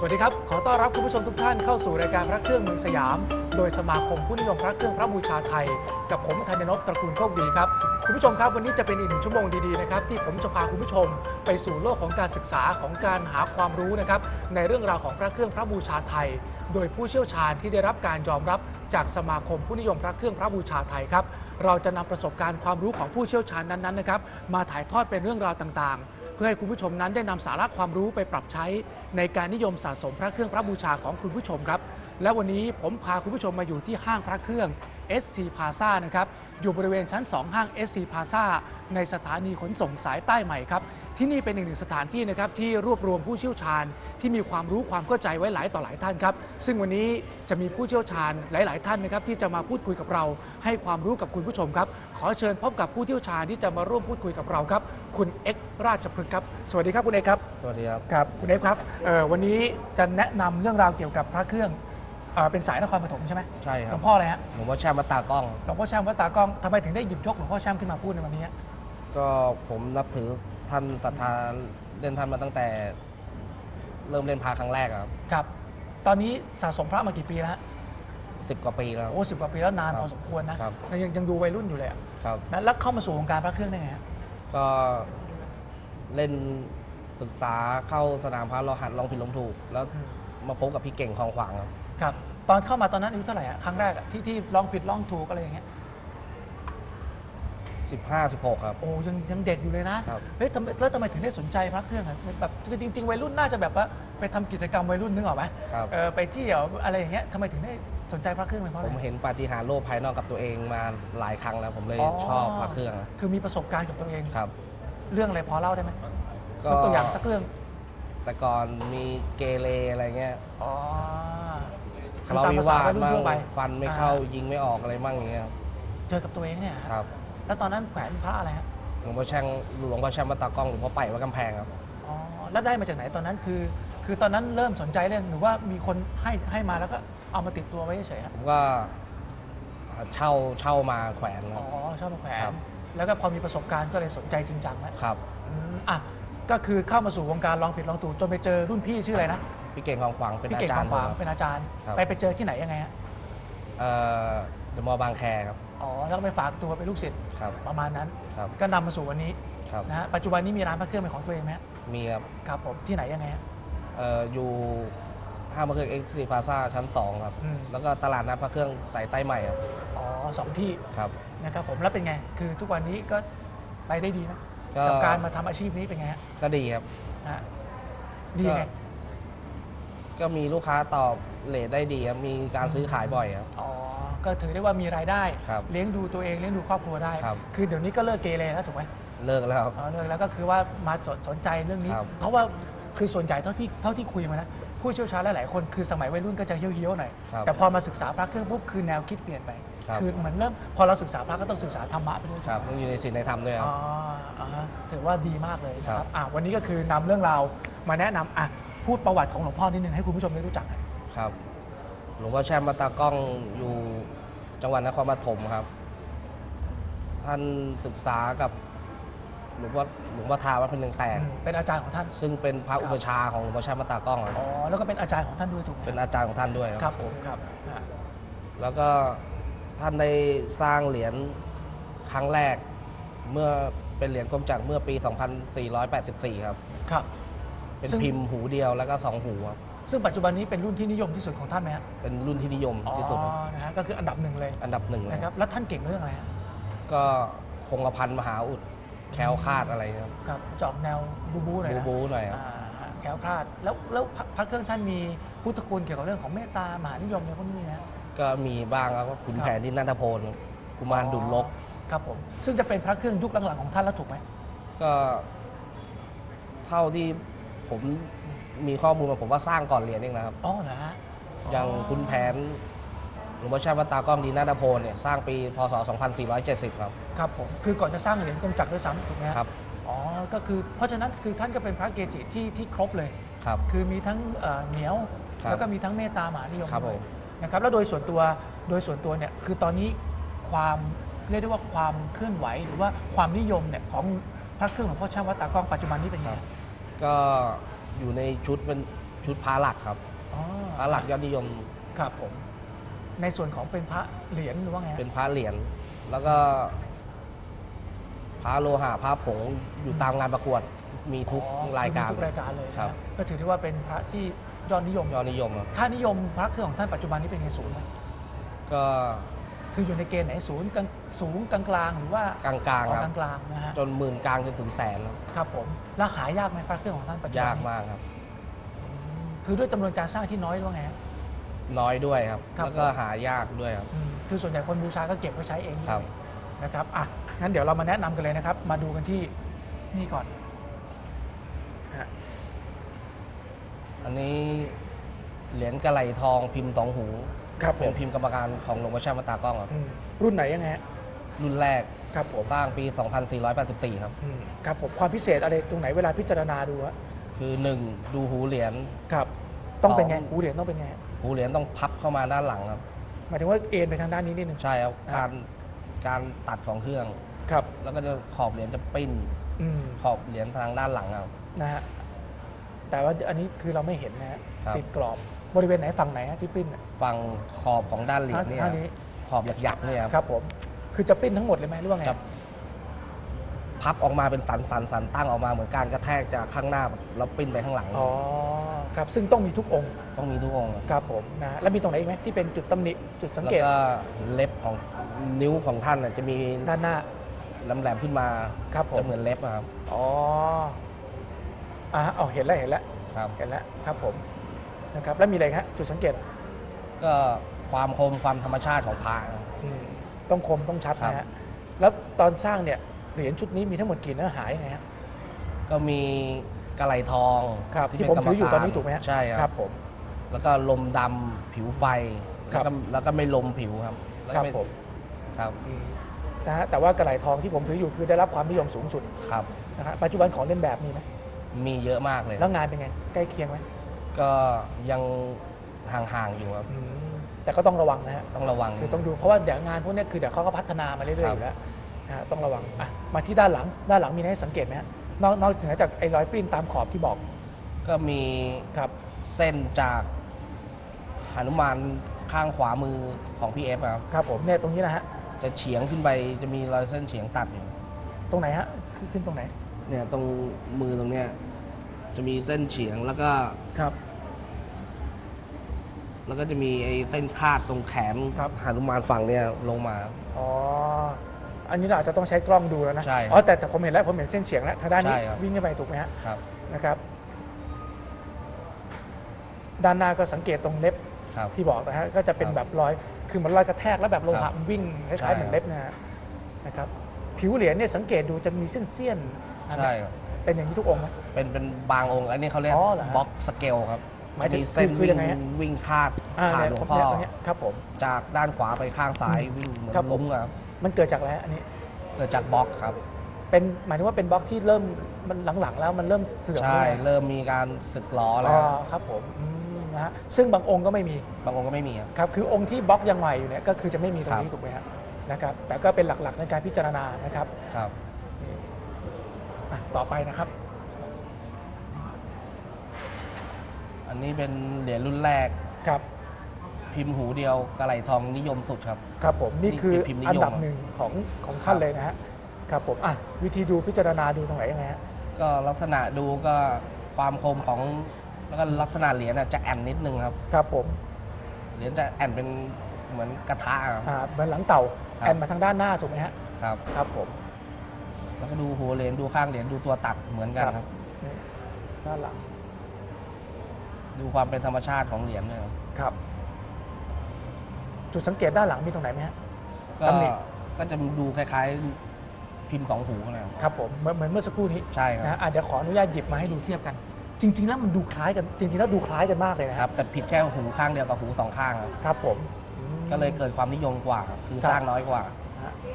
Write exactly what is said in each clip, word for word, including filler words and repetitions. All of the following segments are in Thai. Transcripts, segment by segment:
วัสดีครับขอต้อนรับคุณผู้ชมทุกท่านเข้าสู่รายการพระเครื่องเมืองสยามโดยสมาคมผู้นิยมพระเครื่องพระบูชาไทยกับผมธัญนพตระกูลโชคดีครับคุณผู้ชมครับวันนี้จะเป็นอีกหนึ่งชั่วโมงดีๆนะครับที่ผมจะพาคุณผู้ชมไปสู่โลกของการศึกษาของการหาความรู้นะครับในเรื่องราวของพระเครื่องพระบูชาไทยโดยผู้เชี่ยวชาญที่ได้รับการยอมรับจากสมาคมผู้นิยมพระเครื่องพระบูชาไทยครับเราจะนำประสบการณ์ความรู้ของผู้เชี่ยวชาญนั้นๆนะครับมาถ่ายทอดเป็นเรื่องราวต่างๆเพื่อให้คุณผู้ชมนั้นได้นำสาระความรู้ไปปรับใช้ในการนิยมสะสมพระเครื่องพระบูชาของคุณผู้ชมครับและวันนี้ผมพาคุณผู้ชมมาอยู่ที่ห้างพระเครื่อง เอส ซี Plaza นะครับอยู่บริเวณชั้นสองห้าง เอส ซี Plaza ในสถานีขนส่งสายใต้ใหม่ครับที่นี่เป็นอีกหนึ่งสถานที่นะครับที่รวบรวมผู้เชี่ยวชาญที่มีความรู้ความเข้าใจไว้หลายต่อหลายท่านครับซึ่งวันนี้จะมีผู้เชี่ยวชาญหลายๆท่านนะครับที่จะมาพูดคุยกับเราให้ความรู้กับคุณผู้ชมครับขอเชิญพบกับผู้เชี่ยวชาญที่จะมาร่วมพูดคุยกับเราครับคุณเอ็กซ์ราชพฤกษ์ครับสวัสดีครับคุณเอ็กซ์ครับสวัสดีครับครับคุณเอ็กซ์ครับวันนี้จะแนะนำเรื่องราวเกี่ยวกับพระเครื่องเป็นสายนครปฐมใช่ไหมใช่คหลรับวงพ่ออะไรฮะหลวงพ่อแช่มวัดตากล้องหลวงพ่อแช่มวัดตากล้องทำไมถึงได้หยิบยกหลวงพ่อแช่มขึ้นมาพูดในวันนี้ก็ผมนับถือท่านศรัทธาเล่นท่านมาตั้งแต่เริ่มเล่นพระครั้งแรกครับครับตอนนี้สะสมพระมากี่ปีแล้วฮะสิบกว่าปีแล้วโอ้สิบกว่าปีแล้วนานพอสมควรนะครับยังยังดูวัยรุ่นอยู่เลยครับแล้วเข้ามาสู่วงการพระเครื่องได้ไงฮะก็เล่นศึกษาเข้าสนามพระลองหัดลองผิดลองถูกแล้วมาพบกับพี่เก่งคลองขวางครับครับตอนเข้ามาตอนนั้นอายุเท่าไหร่อะครั้งแรกที่ที่ลองผิดลองถูกอะไรอย่างเงี้ยสิบห้าสิบหกครับโอ้ยังยังเด็กอยู่เลยนะเฮ้ยแล้วทำไมถึงได้สนใจพระเครื่องอะแบบจริงๆวัยรุ่นน่าจะแบบว่าไปทำกิจกรรมวัยรุ่นนึกออกไหมเออไปเที่ยวอะไรอย่างเงี้ยทำไมถึงได้สนใจพระเครื่องเป็นเพราะอะไรผมเห็นปาฏิหาริย์โลกภายนอกกับตัวเองมาหลายครั้งแล้วผมเลยชอบพระเครื่องคือมีประสบการณ์กับตัวเองครับเรื่องอะไรพอเล่าได้ไหมก็ตัวอย่างสักเรื่องแต่ก่อนมีเกเรอะไรเงี้ยอ๋อทะเลาะวิวาทมั่งฟันไม่เข้ายิงไม่ออกอะไรมั่งอย่างเงี้ยเจอกับตัวเองเนี่ยครับแล้วตอนนั้นแขวนพระอะไรฮะหลวงพ่อแช่งหลวงพ่อแช่งวัดตากล้องหลวงพ่อไปวัดกำแพงครับอ๋อแล้วได้มาจากไหนตอนนั้นคือคือตอนนั้นเริ่มสนใจเรื่องหรือว่ามีคนให้ให้มาแล้วก็เอามาติดตัวไว้เฉยๆผมก็เช่าเช่ามาแขวนอ๋อเช่ามาแขวนแล้วก็พอมีประสบการณ์ก็เลยสนใจจริงจังแล้วครับอ่ะก็คือเข้ามาสู่วงการลองผิดลองถูกจนไปเจอรุ่นพี่ชื่ออะไรนะพี่เก่งคลองขวางเป็นอาจารย์เป็นอาจารย์ไปไปเจอที่ไหนยังไงฮะเอ่อเดอะมอลล์บางแคครับอ๋อแล้วก็ไปฝากตัวเป็นลูกศิษย์ประมาณนั้นก็นำมาสู่วันนี้นะฮะปัจจุบันนี้มีร้านพระเครื่องเป็นของตัวเองไหมมีครับครับผมที่ไหนยังไงฮะเอ่ออยู่ห้างพระเครื่องเอ็กซ์ซีพลาซ่าชั้นสองครับแล้วก็ตลาดนัดพระเครื่องสายใต้ใหม่ครับอ๋อสองที่ครับนะครับผมแล้วเป็นไงคือทุกวันนี้ก็ไปได้ดีนะกับการมาทำอาชีพนี้เป็นไงฮะก็ดีครับนะดีไงก็มีลูกค้าตอบเรทได้ดีครับมีการซื้อขายบ่อยครับอ๋อก็ถือได้ว่ามีรายได้ครับเลี้ยงดูตัวเองเลี้ยงดูครอบครัวได้คือเดี๋ยวนี้ก็เลิกเกเรแล้วถูกไหมเลิกแล้วอ๋อเลิกแล้วก็คือว่ามาสนสนใจเรื่องนี้เพราะว่าคือส่วนใหญ่เท่าที่เท่าที่คุยมานะผู้เชี่ยวชาญหลายๆคนคือสมัยวัยรุ่นก็จะเฮี้ยวๆหน่อยแต่พอมาศึกษาพระเครื่องปุ๊บคือแนวคิดเปลี่ยนไปคือเหมือนเริ่มพอเราศึกษาพระก็ต้องศึกษาธรรมะไปด้วยครับต้องอยู่ในศีลในธรรมด้วยครับอ๋อถือว่าดีมากเลยนะครับอ่ะวันนี้ก็คือนำเรื่องราวมาแนะนำอ่ะพูดประวัติของหลวงพ่อนิดนึงให้คุณผู้ชมได้รู้จักครับหลวงพ่อแช่มวัดตากล้องอยู่จังหวัดนครปฐมครับท่านศึกษากับหลวงพ่อหลวงพ่อทาวัดพนึงแตกเป็นอาจารย์ของท่านซึ่งเป็นพระอุปชาของหลวงพ่อแช่มวัดตากล้องอ๋อแล้วก็เป็นอาจารย์ของท่านด้วยถูกไหมเป็นอาจารย์ของท่านด้วยครับผมครับแล้วก็ท่านได้สร้างเหรียญครั้งแรกเมื่อเป็นเหรียญกรมจักรเมื่อปี สองพันสี่ร้อยแปดสิบสี่ ครับครับเป็นพิมพ์หูเดียวแล้วก็สองหูครับซึ่งปัจจุบันนี้เป็นรุ่นที่นิยมที่สุดของท่านไหมฮะเป็นรุ่นที่นิยมที่สุดนะฮะก็คืออันดับหนึ่งเลยอันดับหนึ่งนะครับแล้วท่านเก่งเรื่องอะไรก็คงกระพันมหาอุดแคล้วคลาดอะไรครับจอกแนวบูบูหน่อยบูบูหน่อยครับแคล้วคลาดแล้วแล้วพระเครื่องท่านมีพุทธคุณเกี่ยวกับเรื่องของเมตตามหานิยมในพวกนี้นะก็มีบ้างครับขุนแผนที่นันทพลกุมารดุลลกครับผมซึ่งจะเป็นพระเครื่องยุคหลังๆของท่านแล้วถูกไหมก็เท่าที่ผมมีข้อมูลมาผมว่าสร้างก่อนเหรียญเองนะครับอ๋อเหรอฮะอย่างขุนแผนหลวงพ่อแช่มวัดตากล้องดีนันทพลเนี่ยสร้างปีพศสองพันสี่ร้อยเจ็ดสิบครับครับผมคือก่อนจะสร้างเหรียญกรมจักรด้วยซ้ำถูกไหมครับอ๋อก็คือเพราะฉะนั้นคือท่านก็เป็นพระเกจิที่ที่ครบเลยครับคือมีทั้งเหนียวแล้วก็มีทั้งเมตตามหานิยมด้วยนะครับแล้วโดยส่วนตัวโดยส่วนตัวเนี่ยคือตอนนี้ความเรียกได้ว่าความเคลื่อนไหวหรือว่าความนิยมเนี่ยของพระเครื่องหลวงพ่อแช่มวัดตากล้องปัจจุบันนี้เป็นยังไงก็อยู่ในชุดเป็นชุดพระหลักครับอ๋อพระหลักยอดนิยมครับผมในส่วนของเป็นพระเหรียญหรือว่าไงฮะเป็นพระเหรียญแล้วก็พระโลหะพระผงอยู่ตามงานประกวดมีทุกอ๋อรายการมีทุกรายการเลยครับนะก็ถือได้ว่าเป็นพระที่ยอดนิยมยอดนิยมครับค่านิยมพระเครื่องของท่านปัจจุบันนี้เป็นไงสูงไหมก็คืออยู่ในเกณฑ์ไหนสูงกลางสูงกลางกลางๆหรือว่ากลางอ๋ๆอครับกลางๆนะฮะจนหมื่นกลางจนถึงแสนครับครับผมแล้วหายากไหมพระเครื่องของท่านปัจจุบันยากนี้มากครับคือด้วยจำนวนการสร้างที่น้อยหรือว่าไงฮะน้อยด้วยครับครับแล้วก็หายากด้วยครับอืมคือส่วนใหญ่คนบูชาก็เก็บไว้ใช้เองครับนะครับอ่ะงั้นเดี๋ยวเรามาแนะนำกันเลยนะครับ มาดูกันที่นี่ก่อนฮะอันนี้เหรียญกระไหลทองพิมพ์สองหูครับผเป็นมพิมพ์กรรมการของหลวงพ่อแช่มวัดตากล้องครับอืมรุ่นไหนยังไงฮะรุ่นแรกครับผมสร้างปี สองพันสี่ร้อยแปดสิบสี่ ครับอืมครับผมความพิเศษอะไรตรงไหนเวลาพิจารณาดูฮะคือหนึ่งดูหูเหรียญครับ ต้องเป็นไงสองหูเหรียญต้องเป็นไงฮะหูเหรียญต้องพับเข้ามาด้านหลังครับหมายถึงว่าเอ็นไปทางด้านนี้นิดนึงใช่ครับครักาบรการตัดของเครื่องครับแล้วก็จะขอบเหรียญจะปิ้นอืมขอบเหรียญทางด้านหลังครับนะฮะแต่ว่าอันนี้คือเราไม่เห็นนะฮะครับติดกรอบบริเวณไหนฝั่งไหนฮะที่ปิ้นอะฝั่งขอบของด้านเหรียญเนี่ยท่านี้ขอบหยักๆเนี่ยคครับรับผมคือจะปิ้นทั้งหมดเลยไหมหรือว่าไงจะพับออกมาเป็นสันสันสันตั้งออกมาเหมือนการกระแทกจากข้างหน้าแล้วปิ้นไปข้างหลังอ๋อครับซึ่งต้องมีทุกองค์ต้องมีทุกองค์ครับครับผมนะฮะแล้วมีตรงไหนอีกไหมที่เป็นจุดตำหนิจุดสังแล้วเกตก็เล็บของนิ้วของท่านน่ะจะมีด้านหน้าแหลมๆขึ้นมาครับผมจะเหมือนเล็บอะครับอ๋ออ่าอ๋อเห็นแล้วเห็นแล้วครับเห็นแล้วครับผมนะครับแล้วมีอะไรครับจุดสังเกตก็ความคมความธรรมชาติของพระอืมต้องคมต้องชัดครับนะฮะแล้วตอนสร้างเนี่ยเหรียญชุดนี้มีทั้งหมดกี่เนื้อหายังไงฮะก็มีกระไหลทองครับที่ที่เป็นผมถืออยู่กรรตอนนี้ถูกไหมฮะใช่คครัรับ บผมแล้วก็ลมดำผิวไฟครัแล้วบก็แล้วก็ไม่ลมผิวครับแล้วคก็รับไม่ผมครับอืมนะฮะแต่ว่ากระไหลทองที่ผมถืออยู่คือได้รับความนิยมสูงสุดครับนะฮะปัจจุบันของเล่นแบบมีไหมมีเยอะมากเลยแล้วงานเป็นไงใกล้เคียงไหมก็ยังห่างๆอยู่ครับอืมแต่ก็ต้องระวังนะฮะต้องระวังคือต้องดูเพราะว่าเดี๋ยวงานพวกเนี้ยคือเดี๋ยวเขาก็พัฒนามาเรื่อยๆคอรับยู่แล้วนะฮะต้องระวังอ่ะมาที่ด้านหลังด้านหลังมีอะไรให้สังเกตไหมฮะนอกนอกเหนือจากไอ้รอยปริ้นตามขอบที่บอกก็มีครับเส้นจากหนุมานข้างขวามือของพี่เอฟครับครับผมเนี่ยตรงนี้นะฮะจะเฉียงขึ้นไปจะมีรอยเส้นเฉียงตัดอยู่ตรงไหนฮะขึ้นขึ้นตรงไหนเนี่ยตรงมือตรงเนี้ยจะมีเส้นเฉียงแล้วก็ครับแล้วก็จะมีไอ้เส้นคาดตรงแขนครับหนุมานฝั่งเนี่ยลงมาอ๋ออันนี้เราอาจจะต้องใช้กล้องดูแล้วนะใช่ครับอ๋อแต่แต่ผมเห็นแล้วผมเห็นเส้นเฉียงแล้วทางด้านนี้ใช่ครับวิ่งขึ้นไปถูกไหมฮะครับนะครับ ด้านหน้าก็สังเกตตรงเล็บครับที่บอกนะฮะก็จะเป็นครับแบบรอยคือเหมือนรอยกระแทกแล้วแบบโลครัหะบมันวิ่งคใช่ล้ายๆเหมือนเล็บนะฮะนะครับผิวเหรียญเนี่ยสังเกตดูจะมีเส้นเสี้ยนๆอันใช่นั้นครับเป็นอย่างนี้ทุกองค์ไหมเป็นเป็นบางองค์อันนี้เขาเรียกอ๋อเหรอฮะบล็อกสเกลครับหมายถึงมีเส้นคือคือวิ่ยัง งไงฮะวิ่งคาดอ่าผ่านเนี่ยหลวงผมพ่อเนี่ยตรงเนี้ยครับผมจากด้านขวาไปข้างซ้ายวิ่งเหมือนครับผมล้มอะครับมันเกิดจากอะไรฮะอันนี้เกิดจากบล็อกครับเป็นหมายถึงว่าเป็นบล็อกที่เริ่มมันหลังๆแล้วมันเริ่มเสื่อมใช่ด้วยเริ่มมีการสึกล้ออ๋แล้วอครับผมอืมนะฮะซึ่งบางองค์ก็ไม่มีบางองค์ก็ไม่มีครับครับคือองค์ที่บล็อกยังใหม่อยู่เนี่ยก็คือจะไม่มีตรงนี้ครับถูกไหมฮะนะครับแต่ก็เป็นหลักๆในการพิจารณานะครับครับอ่ะต่อไปนะครับอันนี้เป็นเหรียญรุ่นแรกครับพิมพ์หูเดียวกระไหลทองนิยมสุดครับครับผมนี่คือนี่คือพิมพ์นิยมอันดับหนึ่งของของท่านเลยนะฮะครับผมอ่ะวิธีดูพิจารณาดูตรงไหนยังไงฮะก็ลักษณะดูก็ความคมของแล้วก็ลักษณะเหรียญน่ะจะแอนนิดนึงครับครับผมเหรียญจะแอนเป็นเหมือนกระทะครับอ่าเหมือนหลังเต่าครับแอนมาทางด้านหน้าถูกไหมฮะครับครับผมแล้วก็ดูหัวเหรียญดูข้างเหรียญดูตัวตัดเหมือนกันครับนี่ด้านหลังดูความเป็นธรรมชาติของเหรียญด้วยครับครับ จุดสังเกตด้านหลังมีตรงไหนไหมฮะก็ตำหนิก็จะดูคล้ายๆ พิมพ์สองหูนะครับครับผมเหมือนเหมือนเมื่อสักครู่นี้ใช่ครับนะฮะอ่ะเดี๋ยวขออนุญาตหยิบมาให้ดูเทียบกัน จริง ๆ แล้วมันดูคล้ายกันจริงๆแล้วดูคล้ายกันมากเลยนะคครัรับบแต่ผิดแค่หูข้างเดียวกับหูสองข้างครับครับผมอืมก็เลยเกิดความนิยมกว่า คือครับสร้างน้อยกว่าฮะ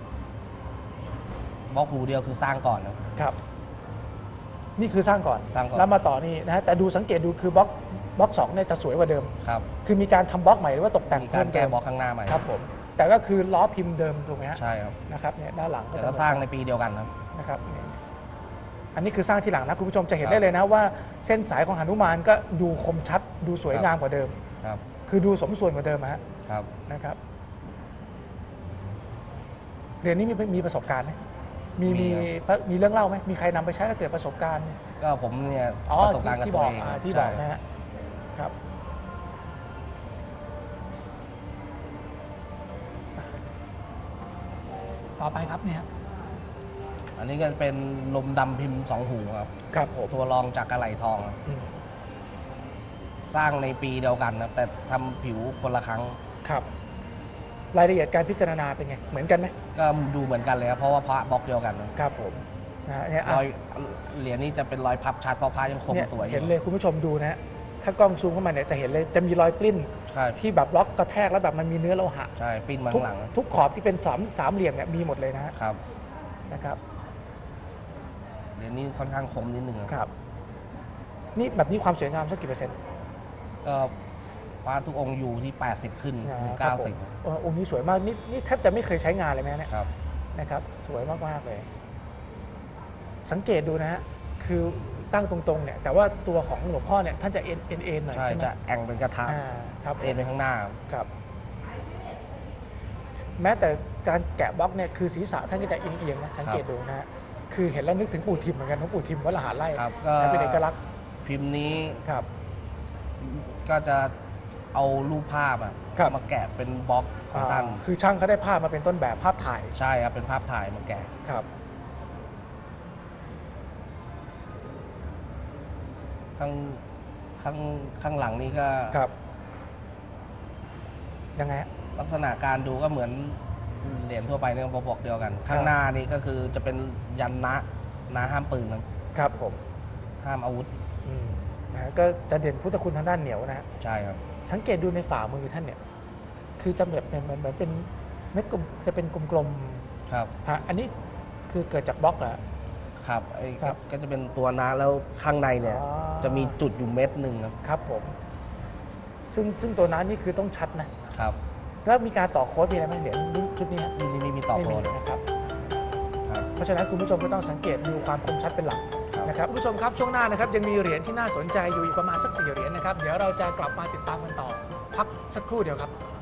บล็อกหูเดียวคือสร้างก่อนครับครับ นี่คือสร้างก่อนสร้างก่อนแล้วมาต่อนี่นะฮะแต่ดูสังเกตดูคือบล็อกบล็อกสองเนี่ยจะสวยกว่าเดิมครับคือมีการทำบล็อกใหม่หรือว่าตกแต่งมีกาเพิ่รมแก้เติมบล็อกข้างหน้าใหม่ครับผมแต่ก็คือล้อพิมพ์เดิมถูกไหมฮะใช่ครับนะครับเนี่ยด้านหลังแต่จะก็สร้างในปีเดียวกันครับนะครับเนี่ยอันนี้คือสร้างทีหลังนะคุณผู้ชมจะเห็นครับได้เลยนะว่าเส้นสายของหนุมานก็ดูคมชัดดูสวยครับงามกว่าเดิมครับคือดูสมส่วนกว่าเดิมฮะครับนะครับเหรียญนี้มีมีประสบการณ์ไหมมีมีมีเรื่องเล่าไหมมีใครนำไปใช้แล้วเกิดประสบการณ์ก็ผมเนี่ยอ๋อประสบการณ์กับที่ตับวอกเองอ่าที่บใช่อกนะฮะครับต่อไปครับเนี่ยอันนี้ก็เป็นลมดำพิมพ์สองหูครับครับผมตัวรองจากกระไหลทองครับอืมสร้างในปีเดียวกันครับแต่ทำผิวคนละครั้งครับ รายละเอียดการพิจารณาเป็นไงเหมือนกันไหมก็ดูเหมือนกันเลยครับเพราะว่าพระบล็อกเดียวกันนะครับผมนะฮะเนี่ยรอ่ะอยเหรียญนี้จะเป็นรอยพับชัดเพราะพระยังคมเนี่ยสวยอเห็นยู่เลยคุณผู้ชมดูนะฮะถ้ากล้องซูมเข้ามาเนี่ยจะเห็นเลยจะมีรอยปลิ้นใช่ที่แบบล็อกกระแทกแล้วแบบมันมีเนื้อโลหะใช่ปิ้นมาทุกข้างหลังทุกขอบที่เป็นสามสามเหลี่ยมเนี่ยมีหมดเลยนะฮะครับนะครับเหรียญนี้ค่อนข้างคมนิดนึงครับครับ นี่แบบนี้ความสวยงามสักกี่เปอร์เซ็นต์ก็พระทุกองค์อยู่ที่ แปดสิบ ขึ้นถึงครัเก้าบผมสิบเออองค์นี้สวยมากนี่นี่แทบจะไม่เคยใช้งานเลยไหมเนี่ยครับนะครับ สวยมากๆเลย สังเกตดูนะฮะคือตั้งตรงๆเนี่ยแต่ว่าตัวของหลวงพ่อเนี่ยท่านจะเอ็นเอ็นเอ็นหน่อยใช่ใช่ไหมจะแองเป็นกระทะอ่าครับเอ็นไปข้างหน้าครับครับ แม้แต่การแกะบล็อกเนี่ยคือศีรษะท่านก็จะเอียงๆนะสังเกตดูนะฮะคือเห็นแล้วนึกถึงปู่ทิมเหมือนกันของปู่ทิมวัดละหารไร่ครับก็นะเป็นเอกลักษณ์พิมพ์นี้ครับก็จะเอารูปภาพอะครับมาแกะเป็นบล็อกของท่านอ่าคือช่างเขาได้ภาพมาเป็นต้นแบบภาพถ่ายใช่ครับเป็นภาพถ่ายมาแกะครับข้างข้างข้างหลังนี้ก็ครับยังไงฮะลักษณะการดูก็เหมือนเหรียญทั่วไปเนี่ยบล็อกเดียวกัน ข้างหน้านี้ก็คือจะเป็นยันนะนะห้ามปืนครับครับผมห้ามอาวุธอืมนะฮะก็จะเด่นพุทธคุณทางด้านเหนียวนะฮะใช่ครับสังเกตดูในฝ่ามือท่านเนี่ย คือจะแบบเป็นเหมือนเหมือนเป็นเม็ดกลมจะเป็นกลมครับๆฮะอันนี้คือเกิดจากบล็อกเหรอครับไอ้ครัก็บก็จะเป็นตัวนะแล้วข้างในเนี่ยอ๋อจะมีจุดอยู่เม็ดหนึ่งครับครับผม ซึ่งซึ่งตัวนั้นนี่คือต้องชัดนะครับแล้วมีการต่อโค้ดมีอะไรไหมเหรียญชุดนี้ฮะนี่นี่ไม่มีต่อไม่โปรมีเลยนะครับครับเพราะฉะนั้นคุณผู้ชมก็ต้องสังเกตดูความคมชัดเป็นหลักครับนะครับคุณผู้ชมครับช่วงหน้านะครับยังมีเหรียญที่น่าสนใจอยู่อีกประมาณสักสี่เหรียญนะครับเดี๋ยวเราจะกลับมาติดตามกันต่อพักสักครู่เดียวครับ